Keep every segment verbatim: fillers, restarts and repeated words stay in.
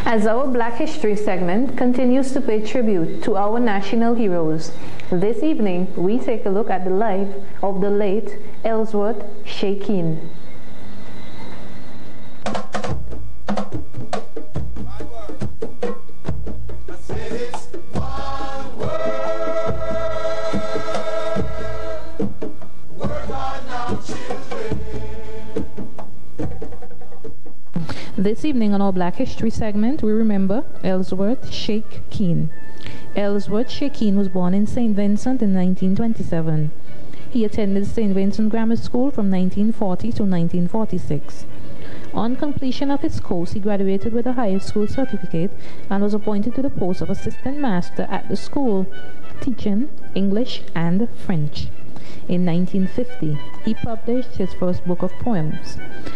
As our Black History segment continues to pay tribute to our national heroes, this evening we take a look at the life of the late Ellsworth Keane. This evening on our Black History segment, we remember Ellsworth Keane. Ellsworth Keane was born in St Vincent in nineteen twenty-seven. He attended St Vincent Grammar School from nineteen forty to nineteen forty-six. On completion of his course, he graduated with a high school certificate and was appointed to the post of assistant master at the school, teaching English and French. In nineteen fifty, he published his first book of poems.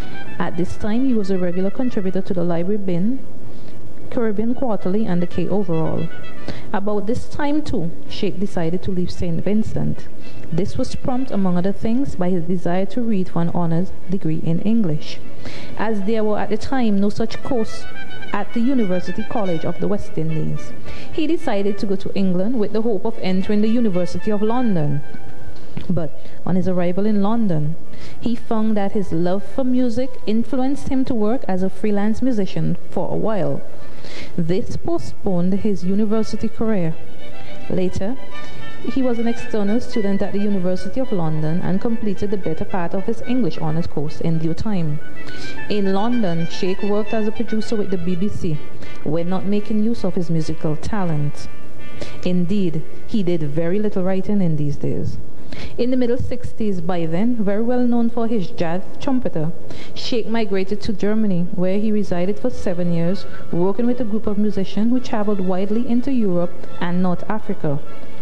At this time, he was a regular contributor to the Library Bin, Caribbean Quarterly, and the K Overall. About this time, too, Sheikh decided to leave St Vincent. This was prompted, among other things, by his desire to read for an honors degree in English, as there were at the time no such course at the University College of the West Indies. He decided to go to England with the hope of entering the University of London. But on his arrival in London, he found that his love for music influenced him to work as a freelance musician for a while. This postponed his university career. Later, he was an external student at the University of London and completed the better part of his English honours course in due time. In London, Sheikh worked as a producer with the B B C, when not making use of his musical talent. Indeed, he did very little writing in these days. In the middle sixties, by then, very well known for his jazz trumpeter, Sheikh migrated to Germany, where he resided for seven years, working with a group of musicians who traveled widely into Europe and North Africa.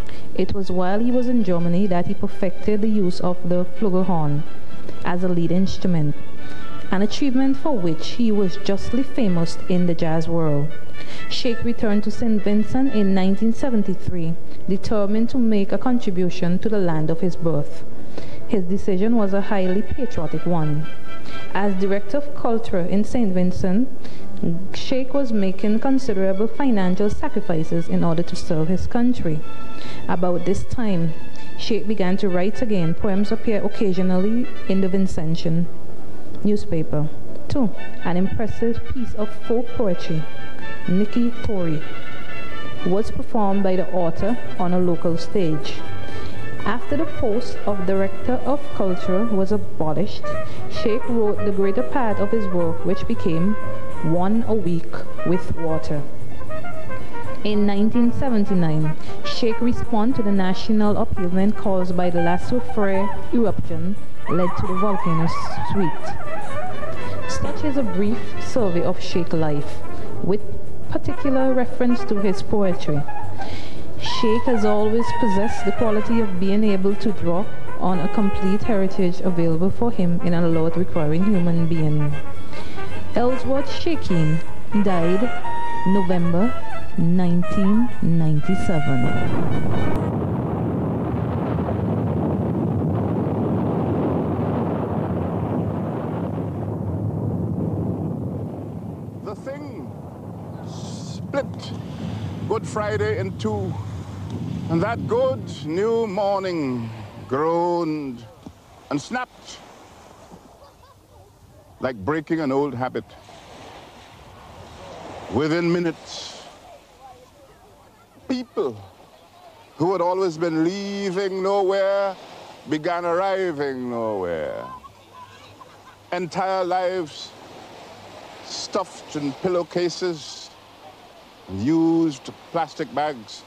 It was while he was in Germany that he perfected the use of the flugelhorn as a lead instrument, an achievement for which he was justly famous in the jazz world. Sheikh returned to St Vincent in nineteen seventy-three, determined to make a contribution to the land of his birth. His decision was a highly patriotic one. As Director of Culture in St Vincent, Sheikh was making considerable financial sacrifices in order to serve his country. About this time, Sheikh began to write again. Poems appear occasionally in the Vincentian newspaper. Two, an impressive piece of folk poetry, Nicky Tory, was performed by the author on a local stage. After the post of Director of Culture was abolished, Sheikh wrote the greater part of his work, which became One a Week with Water. In nineteen seventy-nine, Sheikh responded to the national upheaval caused by the La Soufrière eruption led to the volcano sweep. Such is a brief survey of Sheikh's life, with particular reference to his poetry. Sheikh has always possessed the quality of being able to draw on a complete heritage available for him in an allowed requiring human being. Ellsworth Keane died November nineteen ninety-seven. The thing split Good Friday in two, and that good new morning groaned and snapped like breaking an old habit. Within minutes, people who had always been leaving nowhere began arriving nowhere. Entire lives stuffed in pillowcases and used plastic bags.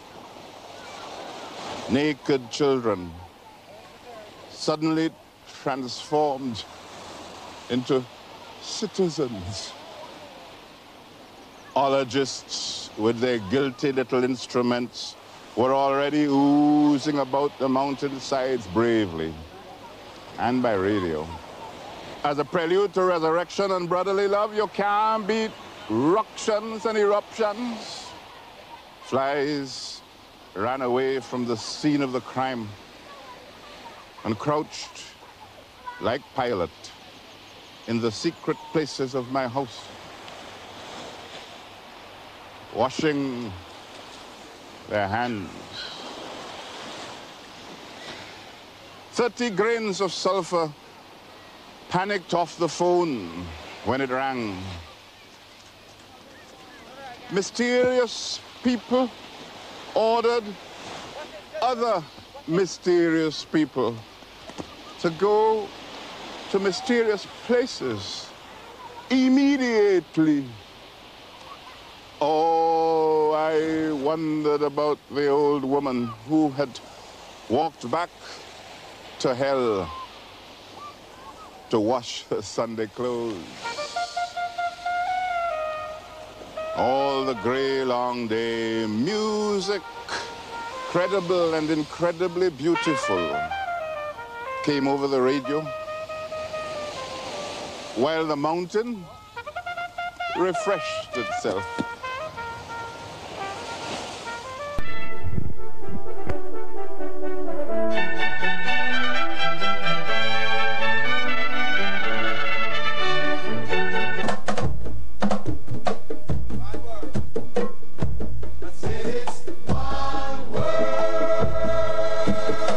Naked children suddenly transformed into citizens. Ologists with their guilty little instruments were already oozing about the mountainsides bravely and by radio. As a prelude to resurrection and brotherly love, you can't beat ructions and eruptions. Flies ran away from the scene of the crime and crouched like Pilate in the secret places of my house. washing their hands. Thirty grains of sulfur panicked off the phone when it rang. Mysterious people ordered other mysterious people to go to mysterious places immediately. Oh, I wondered about the old woman who had walked back to hell to wash her Sunday clothes. All the gray long day, music, credible and incredibly beautiful, came over the radio, while the mountain refreshed itself. One word.